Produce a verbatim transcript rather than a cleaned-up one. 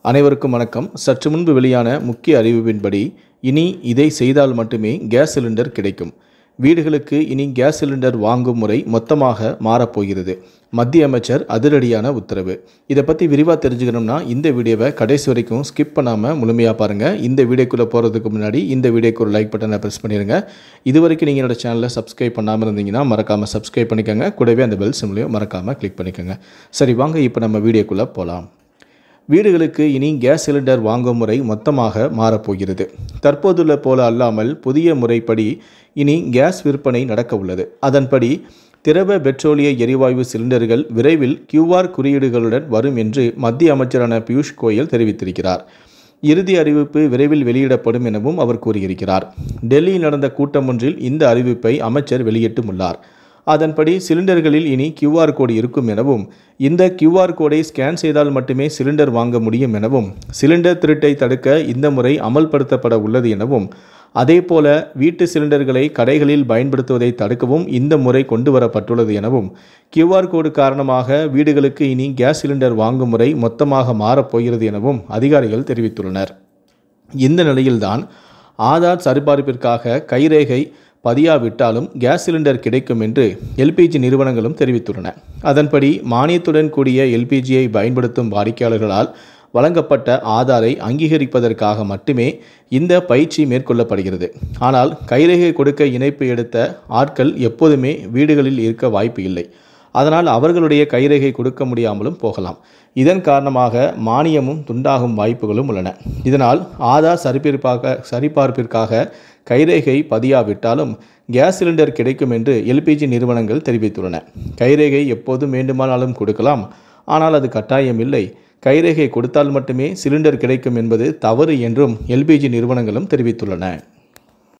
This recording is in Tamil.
அனைவருக்கும் வணக்கம். சற்று முன்பு வெளியான முக்கிய அறிவிப்பின்படி இனி இதை செய்தால் மட்டுமே கேஸ் சிலிண்டர் கிடைக்கும். வீடுகளுக்கு இனி கேஸ் சிலிண்டர் வாங்கும் முறை மொத்தமாக மாறப்போகிறது. மத்திய அமைச்சர் அதிரடியான உத்தரவு. இதை பற்றி விரிவாக தெரிஞ்சுக்கணும்னா இந்த வீடியோவை கடைசி வரைக்கும் ஸ்கிப் பண்ணாமல் முழுமையாக பாருங்கள். இந்த வீடியோக்குள்ளே போகிறதுக்கு முன்னாடி இந்த வீடியோக்கு ஒரு லைக் பட்டனை ப்ரெஸ் பண்ணிடுங்க. இது வரைக்கும் நீங்கள் என்னோட சேனலை சப்ஸ்கிரைப் பண்ணாமல் இருந்தீங்கன்னா மறக்காமல் சப்ஸ்கிரைப் பண்ணிக்கோங்க. கூடவே அந்த பெல் சிம்லையும் மறக்காமல் கிளிக் பண்ணிக்கோங்க. சரி, வாங்க இப்போ நம்ம வீடியோக்குள்ளே போகலாம். வீடுகளுக்கு இனி கேஸ் சிலிண்டர் வாங்கும் முறை மொத்தமாக மாறப்போகிறது. தற்போதுள்ள போல அல்லாமல் புதிய முறைப்படி இனி கேஸ் விற்பனை நடக்க உள்ளது. அதன்படி திரவ பெட்ரோலிய எரிவாயு சிலிண்டர்கள் விரைவில் கியூஆர் குறியீடுகளுடன் வரும் என்று மத்திய அமைச்சரான பியூஷ் கோயல் தெரிவித்திருக்கிறார். இறுதி அறிவிப்பு விரைவில் வெளியிடப்படும் எனவும் அவர் கூறியிருக்கிறார். டெல்லியில் நடந்த கூட்டம் ஒன்றில் இந்த அறிவிப்பை அமைச்சர் வெளியிட்டுள்ளார். அதன்படி சிலிண்டர்களில் இனி கியூஆர் கோடு இருக்கும் எனவும், இந்த கியூஆர் கோடை ஸ்கேன் செய்தால் மட்டுமே சிலிண்டர் வாங்க முடியும் எனவும், சிலிண்டர் திருட்டை தடுக்க இந்த முறை அமல்படுத்தப்பட உள்ளது எனவும், அதேபோல வீட்டு சிலிண்டர்களை கடைகளில் பயன்படுத்துவதை தடுக்கவும் இந்த முறை கொண்டு வரப்பட்டுள்ளது எனவும், கியூஆர் கோடு காரணமாக வீடுகளுக்கு இனி கேஸ் சிலிண்டர் வாங்கும் முறை மொத்தமாக மாறப்போகிறது எனவும் அதிகாரிகள் தெரிவித்துள்ளனர். இந்த நிலையில்தான் ஆதார் சரிபார்ப்பிற்காக கைரேகை பதியாவிட்டாலும் கேஸ் சிலிண்டர் கிடைக்கும் என்று எல்பிஜி நிறுவனங்களும் தெரிவித்துள்ளன. அதன்படி மானியத்துடன் கூடிய எல்பிஜியை பயன்படுத்தும் வாடிக்கையாளர்களால் வழங்கப்பட்ட ஆதாரை அங்கீகரிப்பதற்காக மட்டுமே இந்த பயிற்சி மேற்கொள்ளப்படுகிறது. ஆனால் கைரேகை கொடுக்க இணைப்பு எடுத்த ஆட்கள் எப்போதுமே வீடுகளில் இருக்க வாய்ப்பு இல்லை. அதனால் அவர்களுடைய கைரேகை கொடுக்க முடியாமலும் போகலாம். இதன் காரணமாக மானியமும் துண்டாகும் வாய்ப்புகளும் உள்ளன. இதனால் ஆதார் சரிபார்ப்பாக சரிபார்ப்பிற்காக கைரேகை பதியாவிட்டாலும் கேஸ் சிலிண்டர் கிடைக்கும் என்று எல்பிஜி நிறுவனங்கள் தெரிவித்துள்ளன. கைரேகை எப்போதும் வேண்டுமானாலும் கொடுக்கலாம், ஆனால் அது கட்டாயம் இல்லை. கைரேகை கொடுத்தால் மட்டுமே சிலிண்டர் கிடைக்கும் என்பது தவறு என்றும் எல்பிஜி நிறுவனங்களும் தெரிவித்துள்ளன.